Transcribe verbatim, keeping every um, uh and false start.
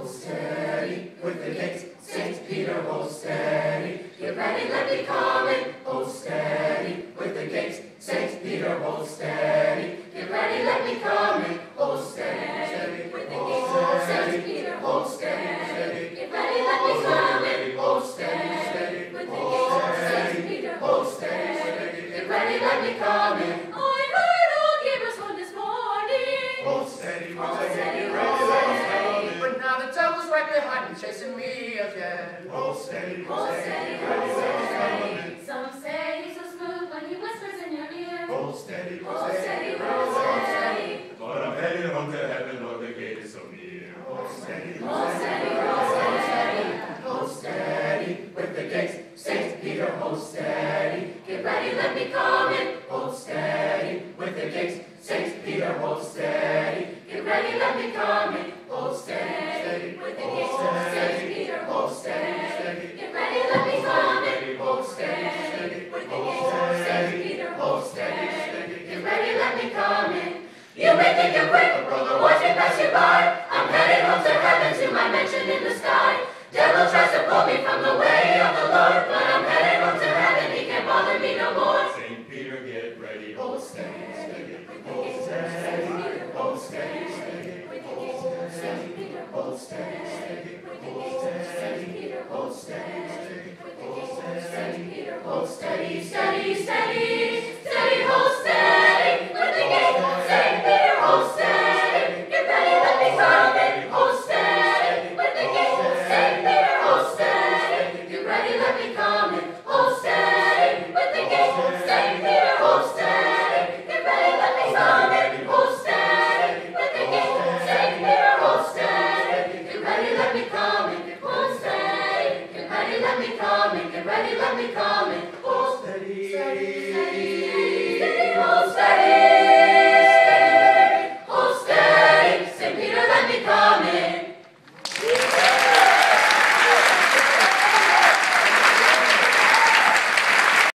steady, with the gates, Saint Peter, hold steady. Get ready, let me come in, hold steady, with the gates, Saint Peter, hold steady. Get ready, let me come in, hold steady, with the gates, Saint Peter, hold steady. Get ready, let me come in, hold steady, with the gates, Saint Peter, hold steady. Get ready, let me come in. I heard old Gabriel's horn this morning. Hold steady, hold steady, hold steady. But now the devil's right behind me, chasing me again. Hold steady, hold steady, hold steady. Some say he's so smooth when he whispers in your ear. Hold steady, hold steady, hold steady. But I'm headed home to heaven, Lord, the gate is so near. Hold steady, hold steady, hold steady. Hold steady, with the gates, Saint Peter, hold steady. Get ready, let me come in. Hold steady, with the gates, Saint Peter, hold steady. Get ready, let me come in. Hold steady, with the gates, Saint Peter, hold steady. Get ready, let me come in. Hold steady, with the gates, Saint Peter, hold steady. Get ready, let me come in. You may think you're quick, but brother, watch me pass you by. I'm headed home to heaven, to my mansion in the sky. Devil tries to pull me from the way of the Lord, but I'm headed home to heaven, he can't bother me no more. Saint Peter, get ready. Hold steady, hold steady, hold steady, Saint Peter, hold steady, hold steady, Peter, hold steady, Saint Peter, hold steady, steady, steady.